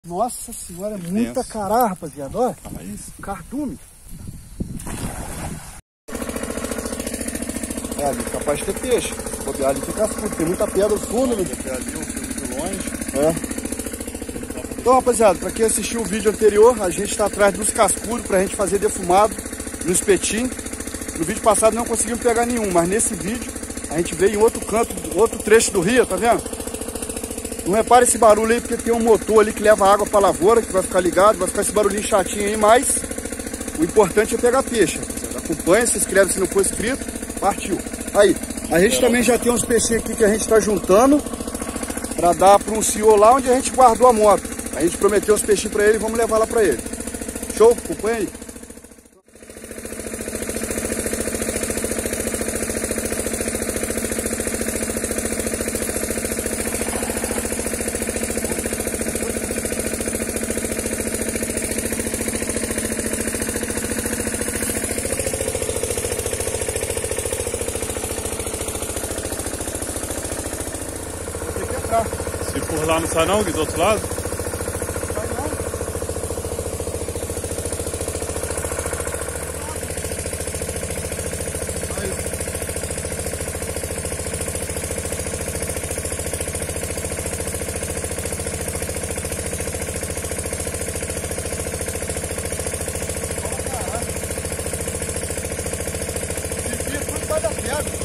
Nossa senhora, é muita cará, rapaziada. Olha, cardume. É, ali capaz de ter peixe. Bobear ali tem cascudo, tem muita pedra no fundo, né? Ali um filme de longe. É. Então, rapaziada, pra quem assistiu o vídeo anterior, a gente tá atrás dos cascudos pra gente fazer defumado no espetinho. No vídeo passado não conseguimos pegar nenhum, mas nesse vídeo a gente veio em outro canto, outro trecho do rio, tá vendo? Não repare esse barulho aí, porque tem um motor ali que leva água para a lavoura, que vai ficar ligado, vai ficar esse barulhinho chatinho aí, mas o importante é pegar peixe. Acompanha, se inscreve se não for inscrito, partiu. Aí, a gente também já tem uns peixinhos aqui que a gente está juntando para dar para um senhor lá onde a gente guardou a moto. A gente prometeu os peixinhos para ele e vamos levar lá para ele. Show? Acompanha aí. Se por lá não sai não, Gui, do outro lado? Sai não. Aí. Esse aqui tudo vai dar pedra.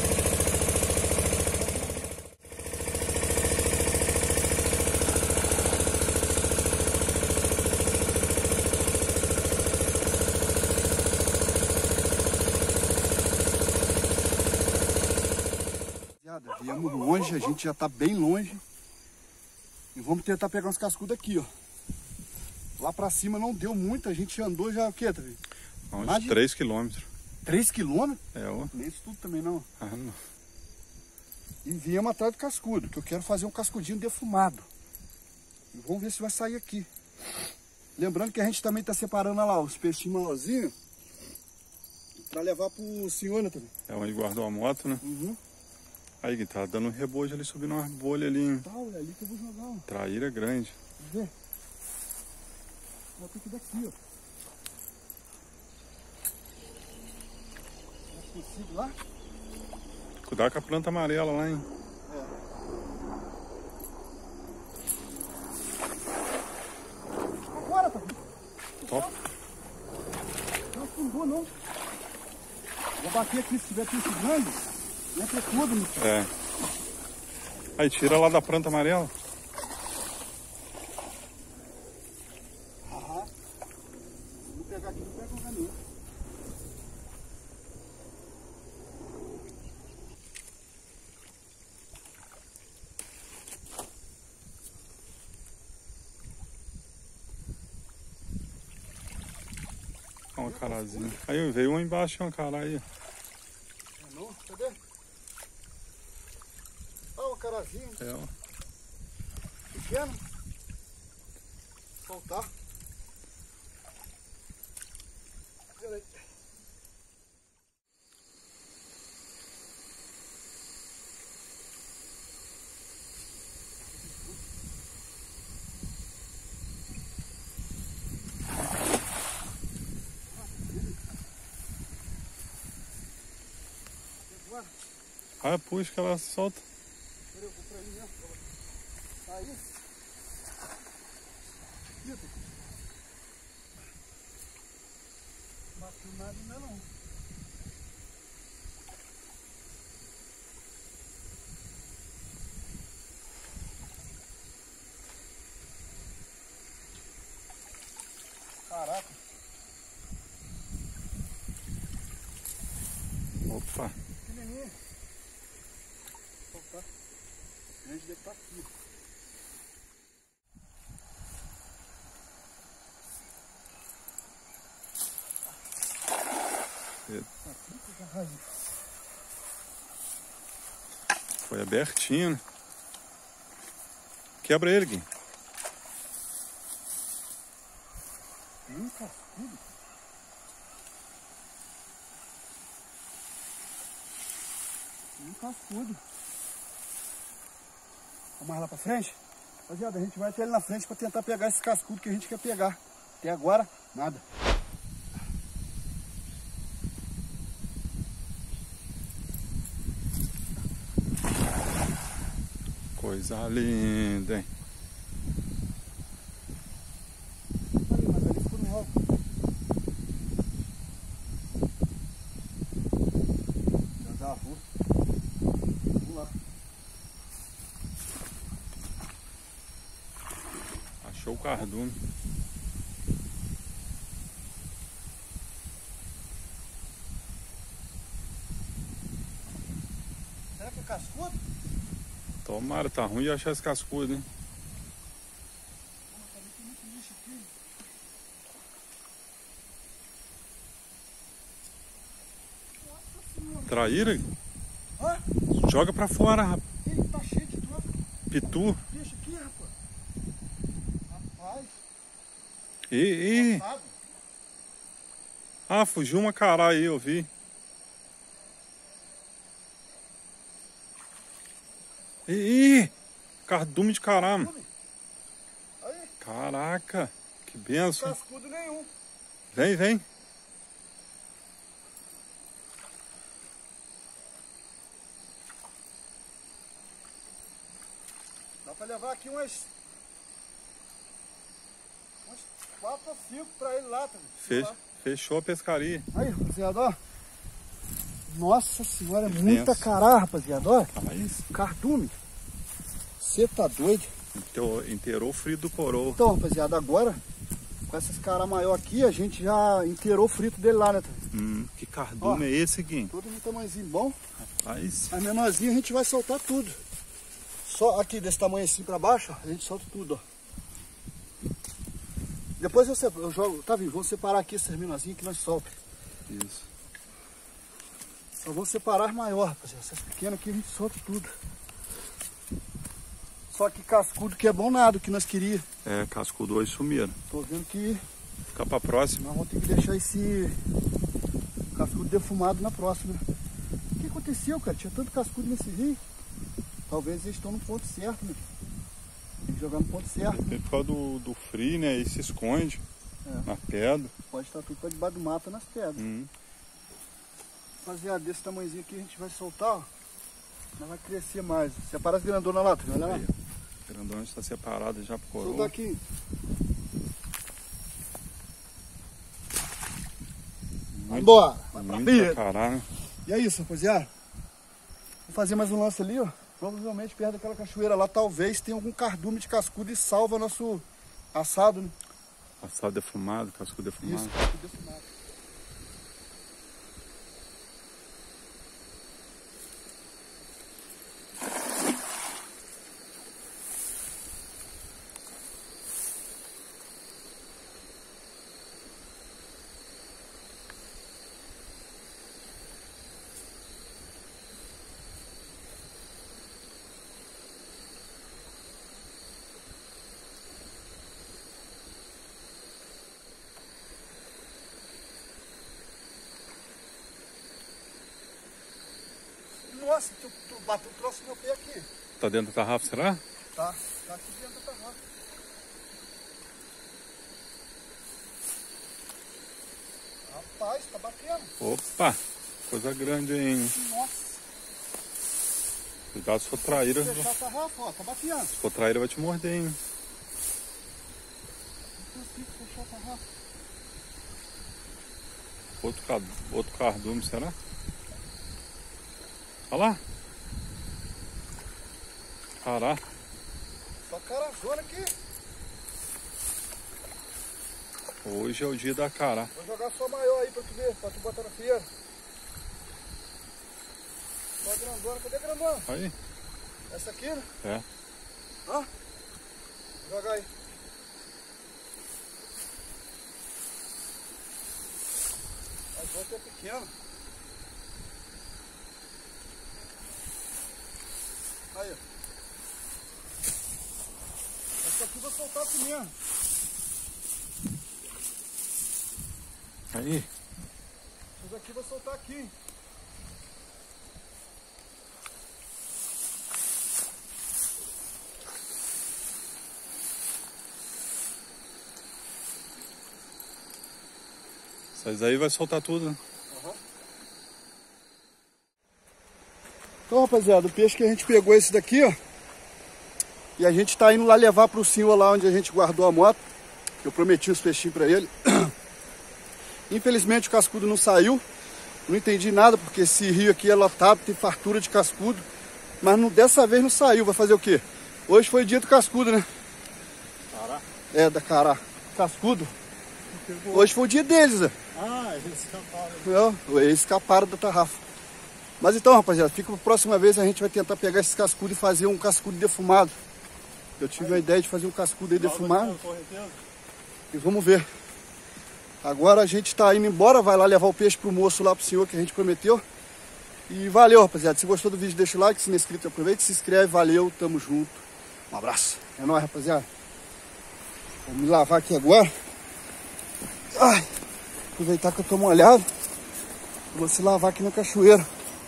Viemos longe, a gente já tá bem longe. E vamos tentar pegar uns cascudos aqui, ó. Lá pra cima não deu muito, a gente andou já o quê, Tavi? Mais de 3 quilômetros. 3 quilômetros? É, ó. Nem isso tudo também não. Ah, não. E viemos atrás do cascudo, que eu quero fazer um cascudinho defumado. E vamos ver se vai sair aqui. Lembrando que a gente também tá separando lá os peixinhos maiorzinhos pra levar pro senhor, né, Tavi? É onde guardou a moto, né? Uhum. Aí, Gui, tá dando um rebojo ali, subindo umas bolhas ali, hein? Tá, é ali que eu vou jogar, ó. Traíra grande. Quer ver? Vou ter que ir daqui, ó. Já consigo lá? Cuidado com a planta amarela lá, hein? Agora, tá? Top. Não afundou, não. Vou bater aqui, se tiver peixe grande, entra tudo, né? É. Aí, tira lá da planta amarela. Aham. Vou pegar aqui, não pega um caminho. Olha uma carazinha. Aí, veio uma embaixo, uma cara aí. Não, cadê? Olha o carazinho. É, ó. Pequeno. Soltar. Peraí. Ah, puxa que ela solta. Eu vou pra ali mesmo. Tá aí? Isso. Não bateu nada ainda não. Caraca. Opa. Pequenininho. Soltar. A gente deve estar aqui. Foi abertinho, né? Quebra ele, Gui. Cascudo. Cascudo. Vamos mais lá pra frente? Rapaziada, a gente vai até ali na frente para tentar pegar esse cascudo que a gente quer pegar. Até agora, nada. Coisa linda, hein? Ali, mas ali ficou no alto. Já vou. Vamos lá. Achou o cardume. Será que é cascudo? Tomara, tá ruim de achar esse cascudo, hein? Tem muito lixo aqui. Nossa senhora. Traíra? Hã? Joga pra fora, rapaz. Ih, tá cheio de troca. Pitu. Deixa aqui, rapaz. Rapaz. Ih. Passado. Ah, fugiu uma cará aí, eu vi. Ih. Cardume de cará, mano. Aí, Caraca. Que benção. cascudo nenhum. Vem, vem. Dá pra levar aqui umas 4 ou 5 pra ele lá, tá? Fechou a pescaria. Aí, rapaziada, ó. Nossa senhora, é Que muita benção. cará, rapaziada, ó. Aí, Cardume. Você tá doido? inteirou o frito do coroa. Então, rapaziada, agora, com essas caras maior aqui, a gente já inteirou o frito dele lá, né? Tá? Que cardume é esse, Guim? Tudo no tamanhozinho bom. Rapaz. A menorzinha a gente vai soltar tudo. Só aqui desse tamanho assim pra baixo, ó, a gente solta tudo, ó. Depois eu jogo, tá vindo? Vamos separar aqui essas menorzinhas que nós solta. Isso. Só vamos separar as maiores, rapaziada. Essas pequenas aqui a gente solta tudo. Só que cascudo que é bom nada, o que nós queríamos. É, cascudo hoje sumiram. Tô vendo que Fica pra próxima. nós vamos ter que deixar esse cascudo defumado na próxima. O que aconteceu, cara? Tinha tanto cascudo nesse rio. Talvez eles estão no ponto certo, né? Tem que jogar no ponto certo. Tem por causa do frio, né? Aí se esconde na pedra. Pode estar tudo pra debaixo do mato nas pedras. Rapaziada, desse tamanhozinho aqui a gente vai soltar, ó. Não vai crescer mais. Separa as grandonas lá, tá vendo? Olha lá. Aí, ó. O grandão está separado já pro Soltar coroa. aqui. Vambora! Vai pra Muita pia. cará, né? E é isso, rapaziada. Vou fazer mais um lance ali, ó. Provavelmente perto daquela cachoeira lá, talvez tenha algum cardume de cascudo e salva nosso assado, né? Assado defumado, cascudo defumado. Isso, cascudo defumado. Nossa, tu bateu, trouxe meu pé aqui. Tá dentro da tarrafa, será? Tá aqui dentro da tarrafa. Rapaz, tá batendo. Opa! Coisa grande, hein? Nossa. Cuidado se for traíra. Fechar a tarrafa, ó, tá batendo. Se for traíra vai te morder, hein? Não consigo fechar a tarrafa. Outro cardume, será? Olha lá. Cará. Só carazona aqui. Hoje é o dia da cará. Vou jogar só maior aí pra tu ver, pra tu botar na feira. Só a grandona, cadê a grandona? Aí. Essa aqui, né? É. Ó. Joga aí. As outras é pequena. Aí, ó. Essa aqui eu vou soltar aqui mesmo. Aí. Essa aqui eu vou soltar aqui. Isso aí vai soltar tudo, né? Então, rapaziada, o peixe que a gente pegou é esse daqui, ó. E a gente tá indo lá levar pro senhor lá onde a gente guardou a moto. Eu prometi os peixinhos pra ele. Infelizmente o cascudo não saiu. Não entendi nada, porque esse rio aqui é lotado, tem fartura de cascudo. Mas não, dessa vez não saiu. Vai fazer o quê? Hoje foi dia do cascudo, né? Cará? É, da cará. Cascudo. Hoje foi o dia deles, né? Ah, eles escaparam. Eles escaparam da tarrafa. Mas então, rapaziada, fica pra próxima vez a gente vai tentar pegar esses cascudos e fazer um cascudo defumado. Eu tive a ideia de fazer um cascudo aí defumado. E vamos ver. Agora a gente tá indo embora, vai lá levar o peixe pro moço lá pro senhor que a gente prometeu. E valeu, rapaziada. Se gostou do vídeo, deixa o like. Se não é inscrito, aproveita, se inscreve. Valeu, tamo junto. Um abraço. É nóis, rapaziada. Vou me lavar aqui agora. Ai, aproveitar que eu tô molhado. Vou se lavar aqui na cachoeira.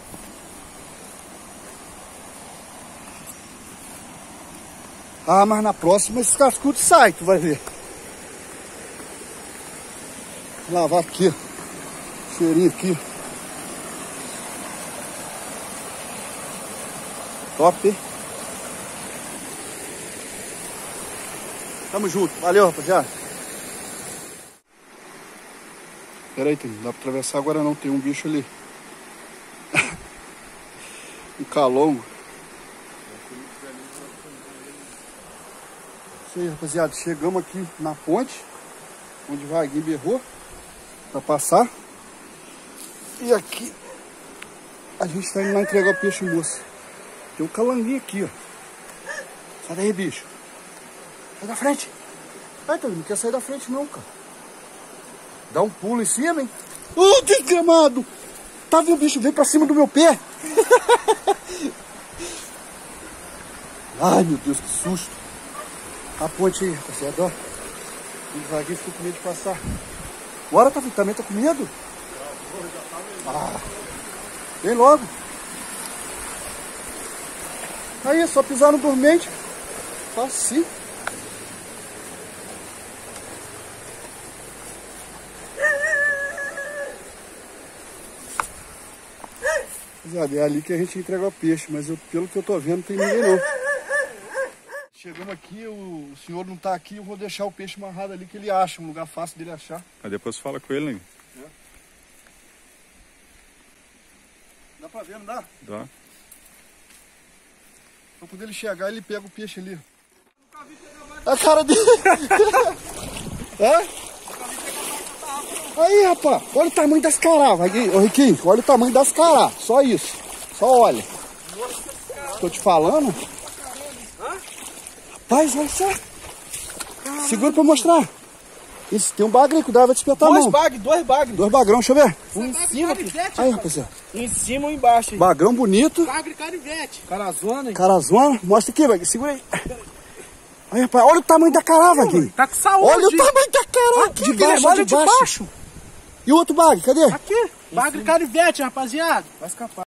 Ah, mas na próxima esse cascudo sai, tu vai ver. Vou lavar aqui, ó. Cheirinho aqui. Top, hein? Tamo junto. Valeu, rapaziada. Pera aí, não dá pra atravessar agora não. Tem um bicho ali. Um calongo. Isso aí, rapaziada. Chegamos aqui na ponte, onde o Vaguinho berrou pra passar. E aqui a gente tá indo lá entregar o peixe moço. Tem um calanguinho aqui, ó. Sai daí, bicho. Sai da frente. Ai, tá, não quer sair da frente não, cara. Dá um pulo em cima, hein? Ô, desgramado! Tá vendo o bicho? Veio pra cima do meu pé. Ai, meu Deus, que susto. A ponte aí, rapaziada, ó. Devaguinho, ficou com medo de passar. Bora, tá, também tá com medo? Ah, vem logo. Aí, é só pisar no dormente. Assim. É ali que a gente entrega o peixe, mas pelo que eu tô vendo, não tem ninguém não. Chegamos aqui, o senhor não tá aqui, eu vou deixar o peixe amarrado ali que ele acha, um lugar fácil dele achar. Aí depois fala com ele, hein? É. Dá pra ver, não dá? Dá. Então quando ele chegar, ele pega o peixe ali. A cara dele! É? Aí, rapaz, olha o tamanho das cará, ô Riquinho, olha o tamanho das cará, só isso, só olha. Tô te falando. Rapaz, olha só. Segura pra mostrar. Isso, tem um bagre aí, cuidado, vai te espetar a mão. Dois bagres. Dois bagrão, deixa eu ver. Um em cima, aí, rapaziada. em cima ou embaixo. Bagrão bonito. Bagre carivete. Carazona, hein? Carazona, mostra aqui, Vaguinho, segura aí. Aí, rapaz, olha o tamanho da cará, Vaguinho. Tá com saúde. Olha o tamanho da cará. Aqui, De baixo, olha de baixo. E o outro bagre, cadê? Aqui, bagre carivete, rapaziada. Vai escapar.